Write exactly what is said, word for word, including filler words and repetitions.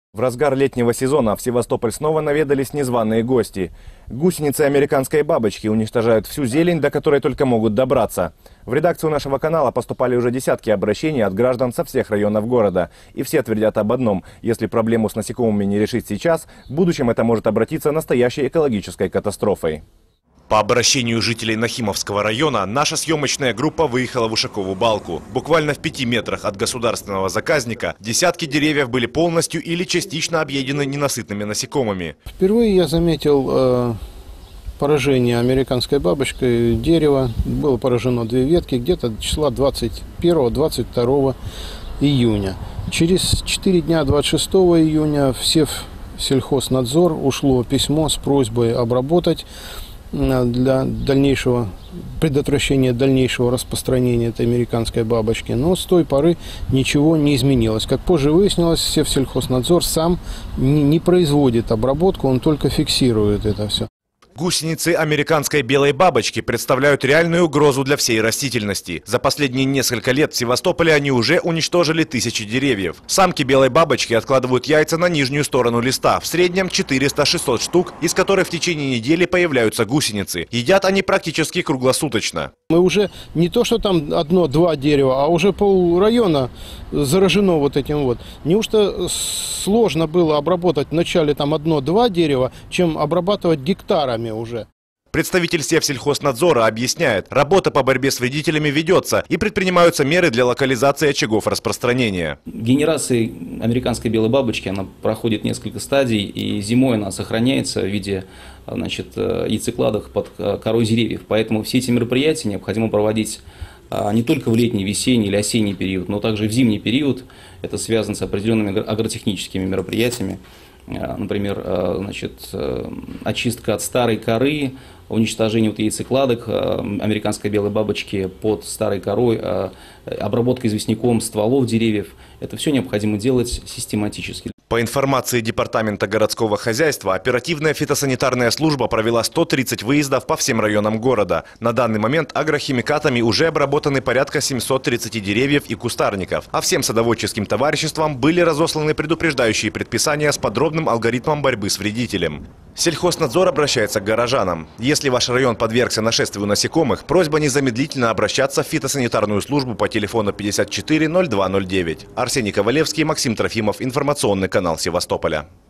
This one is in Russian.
В разгар летнего сезона в Севастополь снова наведались незваные гости. Гусеницы американской бабочки уничтожают всю зелень, до которой только могут добраться. В редакцию нашего канала поступали уже десятки обращений от граждан со всех районов города. И все твердят об одном: если проблему с насекомыми не решить сейчас, в будущем это может обратиться настоящей экологической катастрофой. По обращению жителей Нахимовского района наша съемочная группа выехала в Ушакову балку. Буквально в пяти метрах от государственного заказника десятки деревьев были полностью или частично объедены ненасытными насекомыми. Впервые я заметил э, поражение американской бабочкой дерева. Было поражено две ветки где-то числа двадцать первого — двадцать второго июня. Через четыре дня, двадцать шестого июня, в Севсельхознадзор ушло письмо с просьбой обработать для дальнейшего предотвращения дальнейшего распространения этой американской бабочки. Но с той поры ничего не изменилось. Как позже выяснилось, Севсельхознадзор сам не, не производит обработку, он только фиксирует это все. Гусеницы американской белой бабочки представляют реальную угрозу для всей растительности. За последние несколько лет в Севастополе они уже уничтожили тысячи деревьев. Самки белой бабочки откладывают яйца на нижнюю сторону листа, в среднем четыреста — шестьсот штук, из которых в течение недели появляются гусеницы. Едят они практически круглосуточно. Мы уже не то, что там одно-два дерева, а уже пол района заражено вот этим вот. Неужто сложно было обработать вначале там одно-два дерева, чем обрабатывать гектарами уже? Представитель Севсельхознадзора объясняет, работа по борьбе с вредителями ведется и предпринимаются меры для локализации очагов распространения. Генерация американской белой бабочки, она проходит несколько стадий, и зимой она сохраняется в виде, значит, яйцекладок под корой деревьев. Поэтому все эти мероприятия необходимо проводить не только в летний, весенний или осенний период, но также и в зимний период. Это связано с определенными агротехническими мероприятиями. Например, значит, очистка от старой коры, уничтожение вот яйцекладок американской белой бабочки под старой корой, обработка известняком стволов деревьев. Это все необходимо делать систематически. По информации Департамента городского хозяйства, оперативная фитосанитарная служба провела сто тридцать выездов по всем районам города. На данный момент агрохимикатами уже обработаны порядка семисот тридцати деревьев и кустарников. А всем садоводческим товариществам были разосланы предупреждающие предписания с подробным алгоритмом борьбы с вредителем. Сельхознадзор обращается к горожанам. Если ваш район подвергся нашествию насекомых, просьба незамедлительно обращаться в фитосанитарную службу по телефону пятьдесят четыре ноль два ноль девять. Арсений Ковалевский, Максим Трофимов, информационный канал Севастополя.